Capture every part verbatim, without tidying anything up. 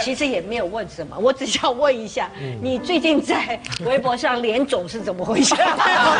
其实也没有问什么，我只想问一下，你最近在微博上脸肿是怎么回事？ 你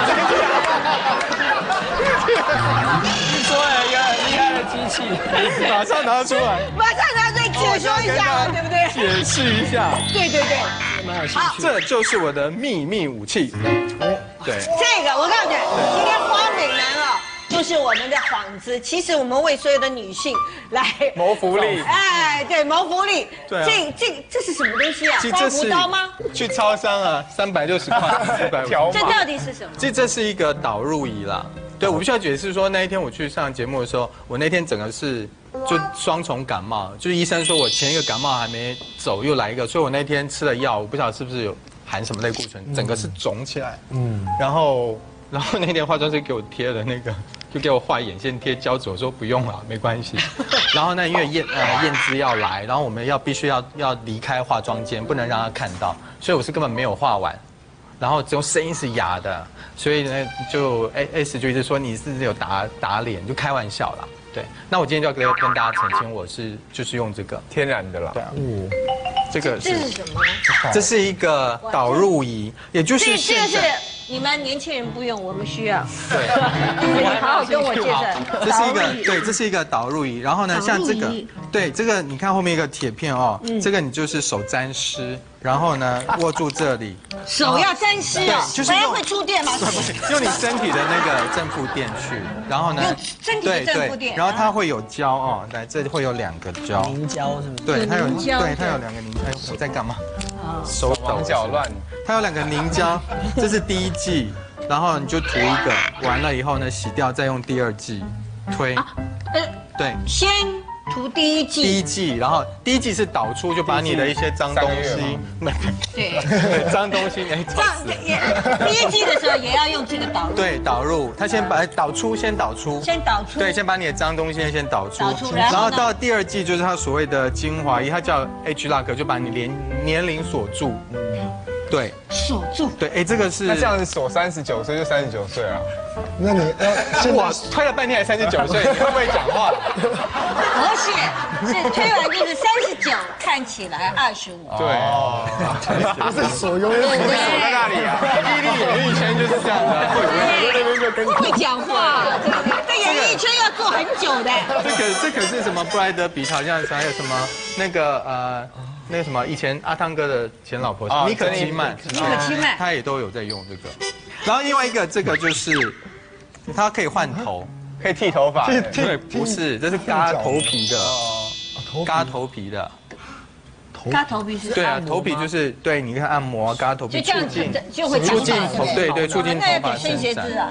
说了一个很厉害的机器，马上拿出来， 马上拿出来解说一下，对不对？ 解释一下。 对对对， 好，这就是我的秘密武器。对， 这个我告诉你，今天花美男啊。就是我们的幌子，其实我们为所有的女性来谋福利， 哎，对，谋福利。 对啊， 这这这是什么东西啊？刮胡刀吗？ 去超商啊，三百六十块，四百五。 这到底是什么？ 这这是一个导入仪啦。对，我必须要解释说，那一天我去上节目的时候，我那天整个是就双重感冒，就是医生说我前一个感冒还没走，又来一个，所以我那天吃了药，我不晓得是不是有含什么类固醇，整个是肿起来。嗯，然后。然后那天化妆师给我贴了那个，就给我画眼线贴胶纸，我说不用了，没关系。然后呢，因为验呃验姿要来，然后我们要必须要要离开化妆间，不能让他看到，所以我是根本没有画完，然后只有声音是哑的，所以呢就 A S 就一直说你是不是有打打脸，就开玩笑啦。对，那我今天就要跟跟大家澄清，我是就是用这个天然的啦。 对啊，嗯，这个这是什么呢？ 这是一个导入仪，也就是这个是。你们年轻人不用，我们需要。 对， 你好好跟我介绍。 这是一个对，这是一个导入仪。然后呢，像这个，对这个，你看后面一个铁片哦，这个你就是手沾湿，然后呢握住这里。 手要沾湿哦， 就是用会触电吗？ 不是，用你身体的那个正负电去，然后呢， 用身体的正负电， 然后它会有胶哦，来这里会有两个胶， 凝胶是不是？ 对，它有，对，它有两个凝胶。我在干嘛？ 手忙脚乱。 它有两个凝胶，这是第一剂，然后你就涂一个，完了以后呢洗掉，再用第二剂推。对， 先涂第一剂。 第一剂，然后第一剂是导出，就把你的一些脏东西， 对， 脏东西哎， 这样也第一剂的时候也要用这个导入。 对，导入，它先把导出，先导出， 先导出。 对，先把你的脏东西先导出， 导出， 然后到第二剂就是它所谓的精华液，它叫 ageLoc， 就把你年年龄锁住。对， 锁住。 对，哎，这个是那这样子锁三十九岁就三十九岁啊？ 那你要我推了半天还三十九岁，你会不会讲话？ 而且是推完就是三十九，看起来二十五。 对， 不是手永远锁在那里啊！霹雳演艺圈就是这样的， 不会讲话，在演艺圈要做很久的。 这可这可是什么？布莱德比特好像还有什么那个呃。那个什么，以前阿汤哥的前老婆妮可基曼， 妮可基曼， 他也都有在用这个。然后另外一个，这个就是它可以换头， 可以剃头发。 对，不是，这是嘎头皮的，嘎头皮的。 嘎头皮是？ 对啊，头皮就是对，你看按摩嘎头皮， 就这样子就会促进头， 对对，促进头发生长。啊，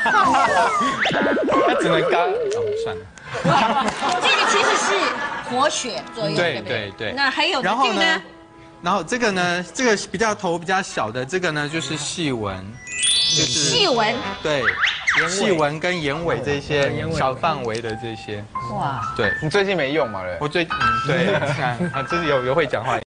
它只能嘎，哦，算了。 这个其实是活血作用，对对对。那还有然后呢？然后这个呢，这个比较头比较小的，这个呢就是细纹，就是细纹， 对，细纹跟眼尾这些小范围的这些。哇，对， 你最近没用嘛？对， 我最嗯对，看啊，这是有有会讲话。